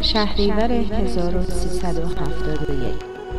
شهریور 1371.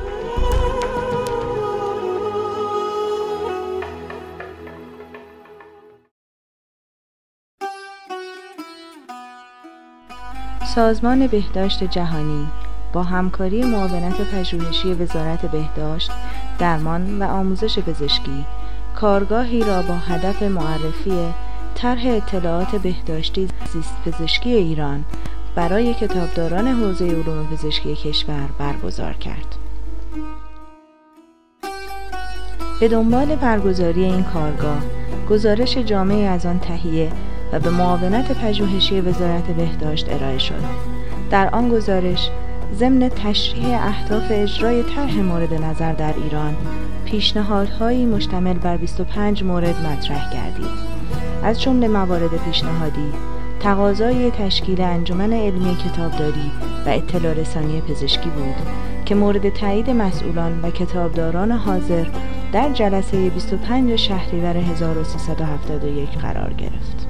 سازمان بهداشت جهانی با همکاری معاونت پژوهشی وزارت بهداشت، درمان و آموزش پزشکی کارگاهی را با هدف معرفی طرح اطلاعات بهداشتی زیست پزشکی ایران برای کتابداران حوزه علوم پزشکی کشور برگزار کرد. به دنبال برگزاری این کارگاه، گزارش جامعی از آن تهیه و به معاونت پژوهشی وزارت بهداشت ارائه شد. در آن گزارش ضمن تشریح اهداف اجرای طرح مورد نظر در ایران، پیشنهادهایی مشتمل بر 25 مورد مطرح گردید. از جمله موارد پیشنهادی، تقاضای تشکیل انجمن علمی کتابداری و اطلاع رسانی پزشکی بود که مورد تایید مسئولان و کتابداران حاضر در جلسه 25 شهریور 1371 قرار گرفت.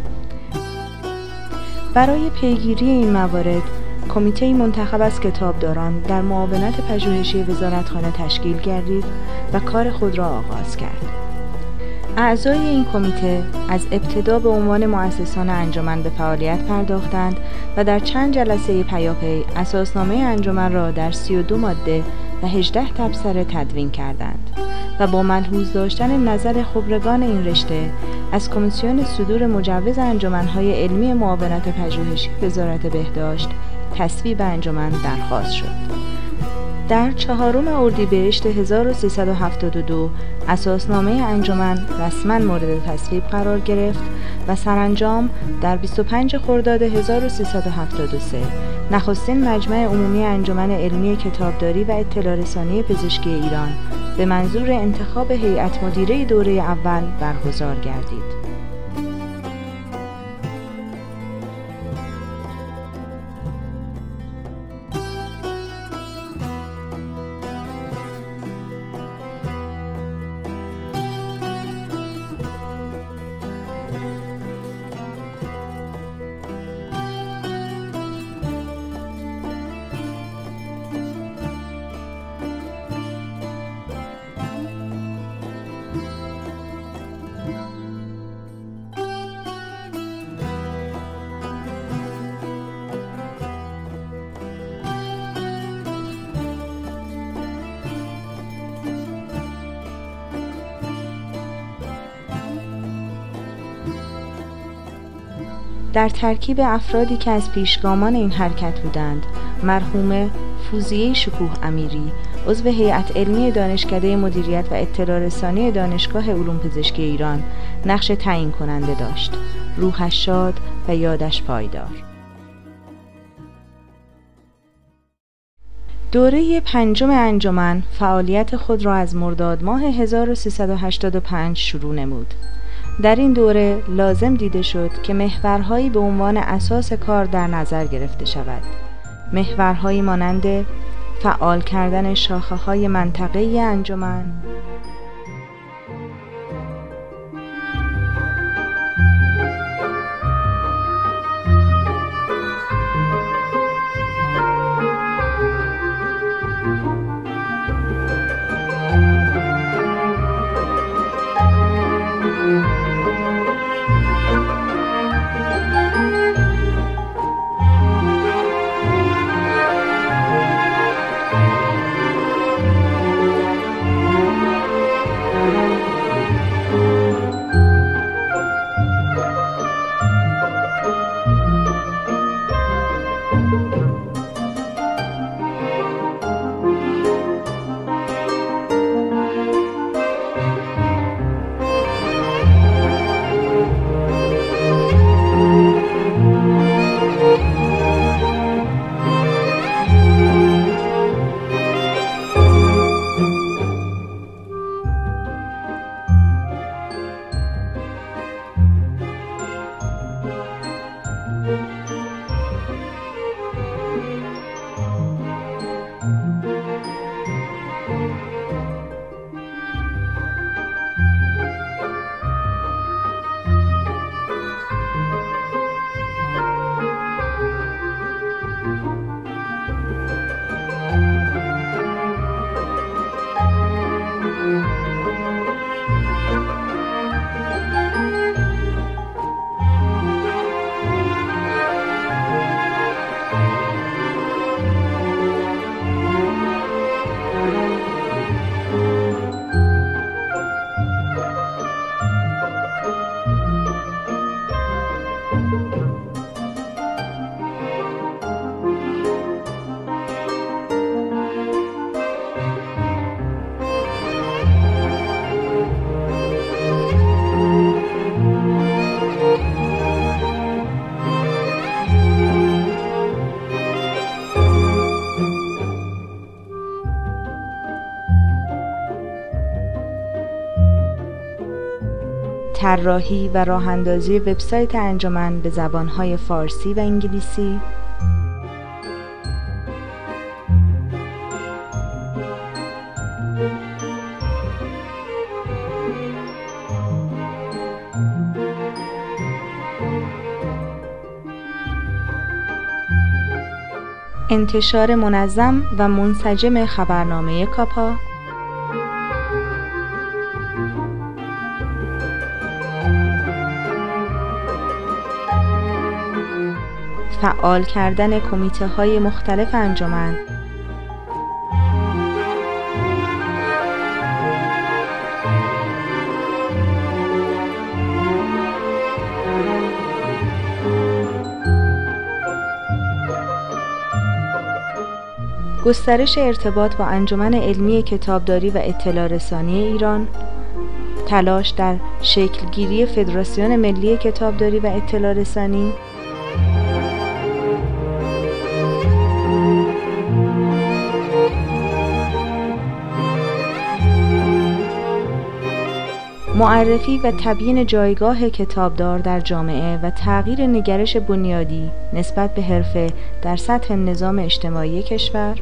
برای پیگیری این موارد، کمیته منتخب از کتابداران در معاونت پژوهشی وزارتخانه تشکیل گردید و کار خود را آغاز کرد. اعضای این کمیته از ابتدا به عنوان مؤسسان انجمن به فعالیت پرداختند و در چند جلسه پیاپی اساسنامه انجمن را در 32 ماده و 18 تبصره تدوین کردند و با ملحوظ داشتن نظر خبرگان این رشته از کمیسیون صدور مجوز انجمن‌های علمی معاونت پژوهشی وزارت بهداشت تصویب انجمن درخواست شد. در 4 اردیبهشت 1372 اساسنامه انجمن رسما مورد تصویب قرار گرفت و سرانجام در 25 خرداد 1373 نخستین مجمع عمومی انجمن علمی کتابداری و اطلاع رسانی پزشکی ایران به منظور انتخاب هیئت مدیره دوره اول برگزار گردید. در ترکیب افرادی که از پیشگامان این حرکت بودند، مرحومه فوزیه شکوه امیری، عضو هیئت علمی دانشکده مدیریت و اطلاع رسانی دانشگاه علوم پزشکی ایران، نقش تعیین کننده داشت. روحش شاد و یادش پایدار. دوره 5 انجمن فعالیت خود را از مرداد ماه 1385 شروع نمود. در این دوره لازم دیده شد که محورهایی به عنوان اساس کار در نظر گرفته شود. محورهایی مانند فعال کردن شاخه‌های منطقه‌ای انجمن، طراحی و راه‌اندازی وبسایت انجمن به زبان‌های فارسی و انگلیسی، انتشار منظم و منسجم خبرنامه کاپا، فعال کردن کمیته‌های مختلف انجمن، گسترش ارتباط با انجمن علمی کتابداری و اطلاع رسانی ایران، تلاش در شکلگیری فدراسیون ملی کتابداری و اطلاع رسانی، معرفی و تبیین جایگاه کتابدار در جامعه و تغییر نگرش بنیادی نسبت به حرفه در سطح نظام اجتماعی کشور،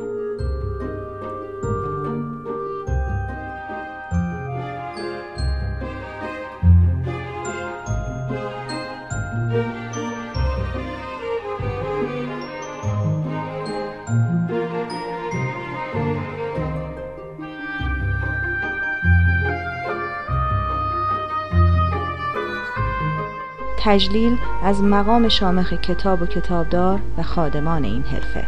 تجلیل از مقام شامخ کتاب و کتابدار و خادمان این حرفه.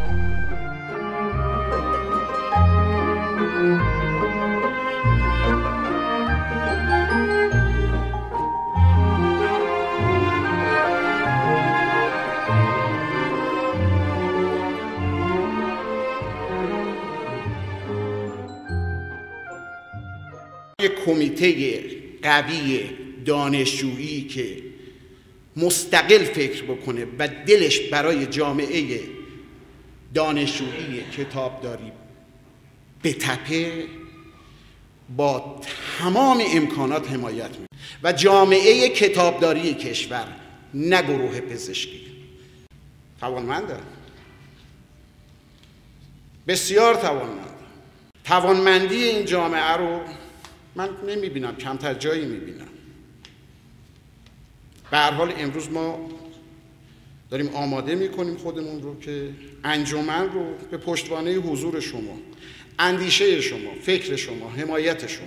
یک کمیته قوی دانشجویی که مستقل فکر بکنه و دلش برای جامعه دانشجویی کتابداری بتپه، با تمام امکانات حمایت میکنه و جامعه کتابداری کشور، نه گروه پزشکی، توانمنده، بسیار توانمنده. توانمندی این جامعه رو من نمیبینم، کمتر جایی میبینم. به هر حال امروز ما داریم آماده میکنیم خودمون رو که انجمن رو به پشتوانه حضور شما، اندیشه شما، فکر شما، حمایت شما،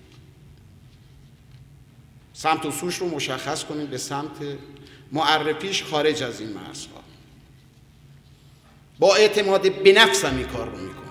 سمت و سوش رو مشخص کنیم به سمت معرفیش خارج از این مرزها. با اعتماد به نفسم این کار رو میکنم.